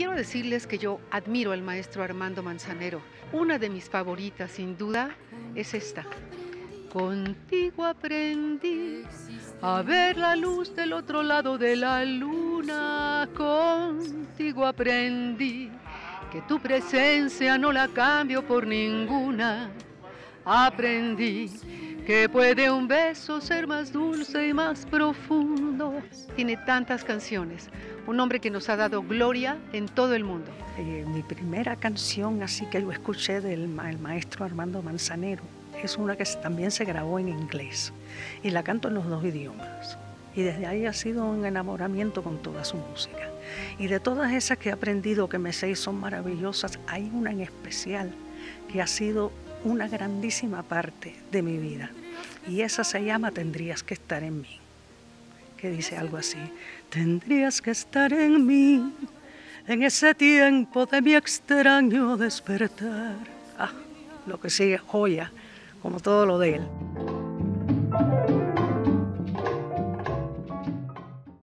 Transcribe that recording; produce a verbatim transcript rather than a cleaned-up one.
quiero decirles que yo admiro al maestro Armando Manzanero. Una de mis favoritas, sin duda, es esta. Contigo aprendí a ver la luz del otro lado de la luna. Contigo aprendí que tu presencia no la cambio por ninguna. Aprendí que puede un beso ser más dulce y más profundo. Tiene tantas canciones. Un hombre que nos ha dado gloria en todo el mundo. Eh, mi primera canción, así que yo escuché del ma el maestro Armando Manzanero, es una que también se grabó en inglés y la canto en los dos idiomas. Y desde ahí ha sido un enamoramiento con toda su música. Y de todas esas que he aprendido, que me sé y son maravillosas, hay una en especial que ha sido una grandísima parte de mi vida. Y esa se llama Tendrías que estar en mí, que dice algo así: tendrías que estar en mí, en ese tiempo de mi extraño despertar. Ah, lo que sigue, joya, como todo lo de él.